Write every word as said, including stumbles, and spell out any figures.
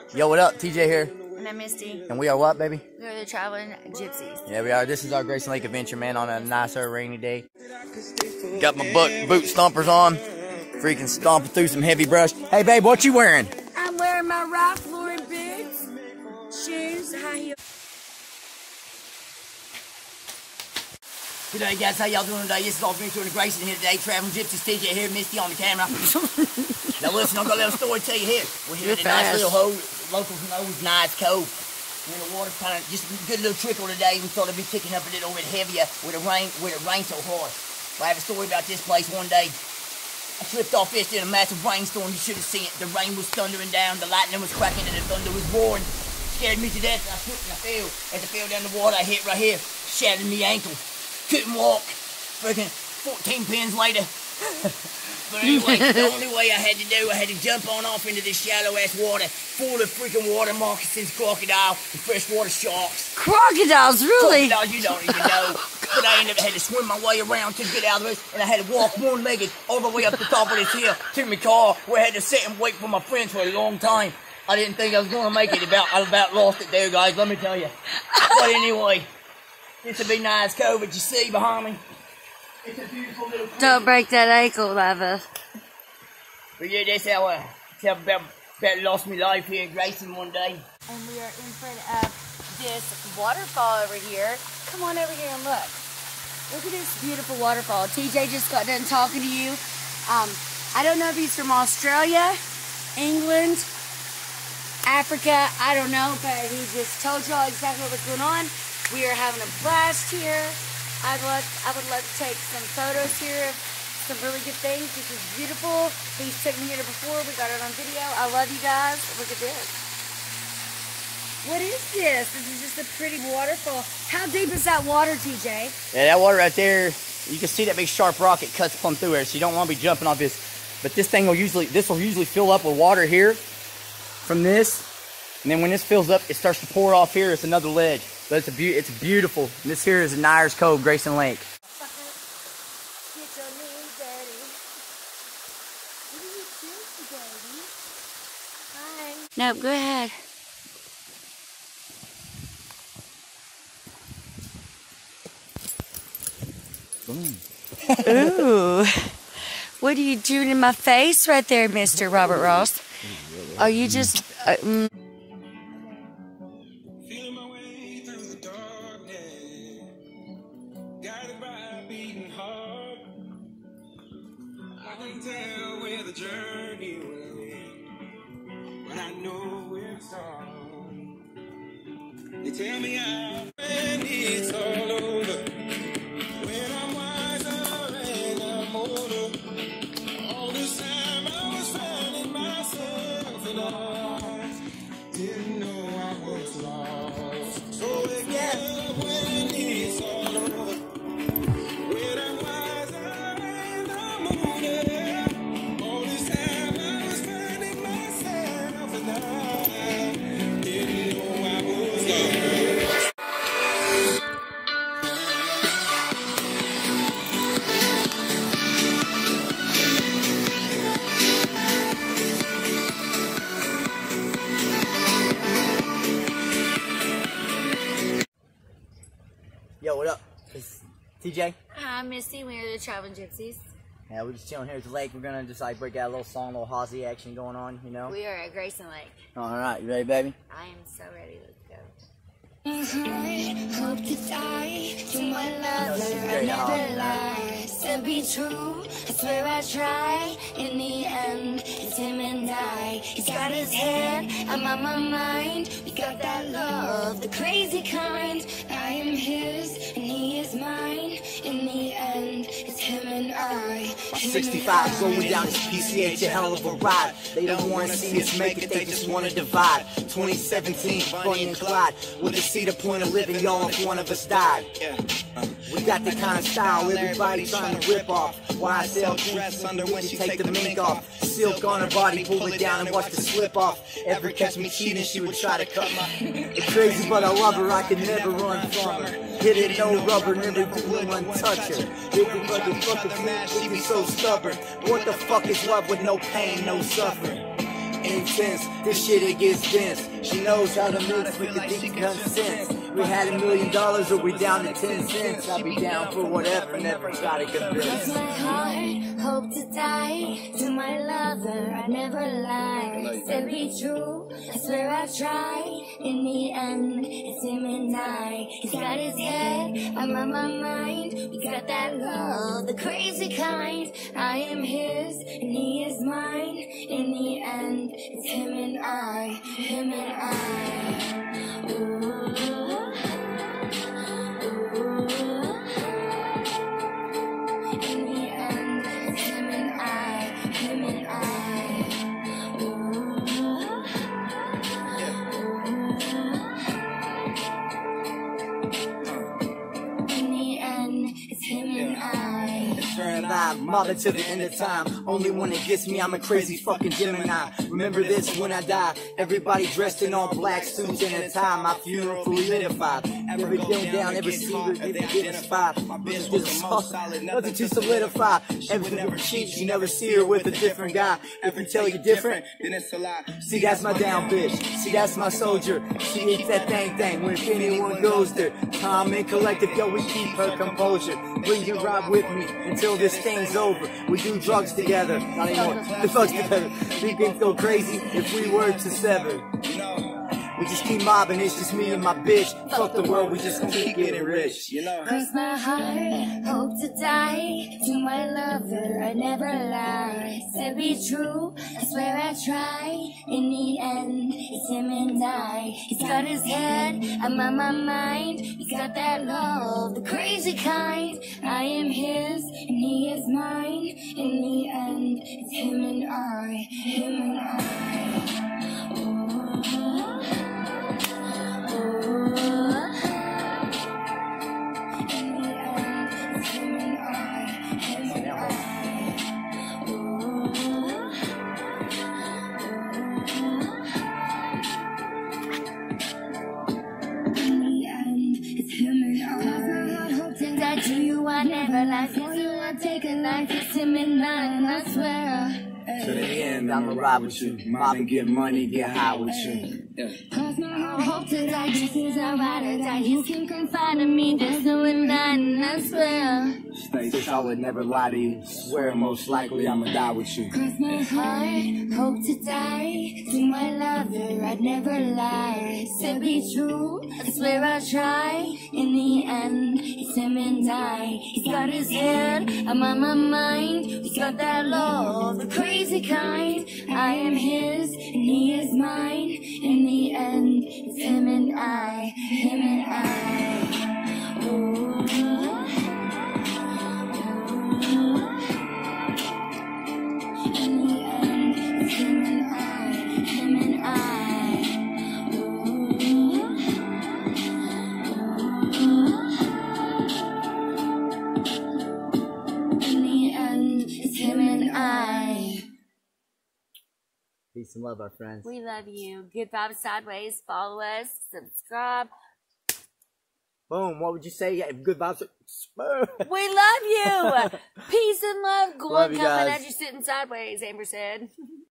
Yo, what up? T J here. And I'm Misty. And we are what, baby? We are the traveling gypsies. Yeah, we are. This is our Grayson Lake adventure, man, on a nicer rainy day. Got my butt boot stompers on. Freaking stomping through some heavy brush. Hey, babe, what you wearing? I'm wearing my Ralph Lauren boots, shoes, high heels. G'day guys, how y'all doing today? This is our adventure in Grayson here today. Traveling Gypsies, T J here, Misty on the camera. Now listen, I've got a little story to tell you here. We're here at a nice little hole, locals know it's Niers Cove. And the water's kind of just a good little trickle today. We thought it'd be picking up a little bit heavier with the rain, with it rained so hard. But I have a story about this place one day. I slipped off this in a massive rainstorm. You should have seen it. The rain was thundering down, the lightning was cracking, and the thunder was roaring. Scared me to death, and I slipped and I fell. As I fell down the water, I hit right here, shattered me ankle. Couldn't walk. Freaking fourteen pins later. But anyway, the only way I had to do, I had to jump on off into this shallow ass water, full of freaking water moccasins, crocodile, and freshwater sharks. Crocodiles, really? Crocodiles, you don't even know. But I ended up had to swim my way around to get out of this, and I had to walk one-legged all the way up the top of this hill to my car, where I had to sit and wait for my friends for a long time. I didn't think I was going to make it. About I about lost it there, guys. Let me tell you. But anyway. This would be Niers Cove, that you see behind me. It's a beautiful little place. Don't break that ankle, Lava. But yeah, that's how I about, about lost my life here in Grayson one day. And we are in front of this waterfall over here. Come on over here and look. Look at this beautiful waterfall. T J just got done talking to you. Um, I don't know if he's from Australia, England, Africa, I don't know, but he just told y'all exactly what's going on. We are having a blast here. I'd love, I would love to take some photos here of some really good things. This is beautiful. He's took me here before. We got it on video. I love you guys. Look at this. What is this? This is just a pretty waterfall. How deep is that water, T J? Yeah, that water right there, you can see that big sharp rock. It cuts plumb through there, so you don't want to be jumping off this. But this thing will usually, this will usually fill up with water here from this. And then when this fills up, it starts to pour off here. It's another ledge. But it's a be it's beautiful. And this here is Niers Cove, Grayson Lake. Nope, go ahead. Boom. Ooh. What are you doing in my face right there, Mister Robert Ross? Are you just... Uh, mm. Tell where the journey will end, but I know where it's on. They tell me I'm when it's all over, when I'm wiser and I'm older. All this time I was finding myself and I didn't know I was lost. So wake up when it's all over, when I'm wiser and I'm older. Yo, what up? It's T J. Hi, Misty. We are the traveling gypsies. Yeah, we're just chilling here at the lake. We're gonna just like break out a little song, a little Hozzy action going on, you know? We are at Grayson Lake. Alright, you ready, baby? I am so ready. Let's go. I hope to die to my lover. I never lie. To be true, I swear I try. In the end, it's him and I. He's got his head, I'm on my mind. We got that love, the crazy kind. I am his and he is mine. In the end, it's him and I. sixty-five going down this P C H, a hell of a ride. They don't want to see us make it, they just want to divide. twenty seventeen, Bonnie and Clyde. With a see the point of living, y'all, if one of us died. We got the kind of style everybody trying to rip off. Why I sell dress under when she take the mink off. Silk on her body, pull it down and watch the slip off. Ever catch me cheating, she would try to cut my... It's crazy, but I love her, I can never run from her. Hit it, no rubber, never do one touch her. Big fucking fucking man, she be so stubborn. What the fuck is love with no pain, no suffering? intense. This shit, it gets dense. She knows how to mix with the deep consents. We had a million dollars or we down to ten cents. I'll be down for whatever, never try to convince. Cross my heart, hope to die. To my lover, I never lie. Said be true, I swear I try. In the end, it's him and I. He's got his head, I'm on my mind. We got that love, the crazy kind. I am his, and he is mine. In the end, it's him and I. Him and I. Ooh. Mobbing to the end of time. Only when it gets me, I'm a crazy fucking Gemini. Remember this when I die. Everybody dressed in all black suits and a tie. My funeral solidified. Every day down, every secret, every get inspired. My bitch was a solid, nothing to solidify. Everything never cheats, you never see her with a different guy. If you tell you different, then it's a lie. See, that's my down bitch. See, that's my soldier. She eats that thing thing when anyone goes there. Calm and collective, yo, we keep her composure. Will you ride with me until this thing's over? We do drugs together, not anymore. The fucks together. We can go crazy if we were to sever. We just keep mobbing, it's just me and my bitch. Fuck the world, we just keep getting rich, you know. Cross my heart, hope to die. To my lover, I never lie. Said be true, I swear I try. In the end, it's him and I. He's got his head, I'm on my mind. He's got that love, the crazy kind. I am his, and he is mine. In the end, it's him and I. Him and I. Ooh. To you I never lie, for you I take a life, it's him and mine, I swear. To the end, I'ma ride with you, mob and get money, get high with you. Cause my heart hope to die, just as I ride or die, you can confide in me, there's no denying, I swear. Stay safe, I would never lie to you, swear most likely I'ma die with you. Cross my heart, hope to die, to my lover I'd never lie. Said be true, I swear I'll try, in the end, it's him and I. He's got his head, I'm on my mind, he's got that love, the crazy kind. I am his, and he is mine. In the end, it's him and I, him and I. Ooh. In the end, it's him and I, him and I. Ooh. In the end, it's him and I. Peace and love, our friends. We love you. Good vibes sideways. Follow us. Subscribe. Boom. What would you say? Yeah, good vibes. We love you. Peace and love. Go Love on you coming guys. as you're sitting sideways, Amber said.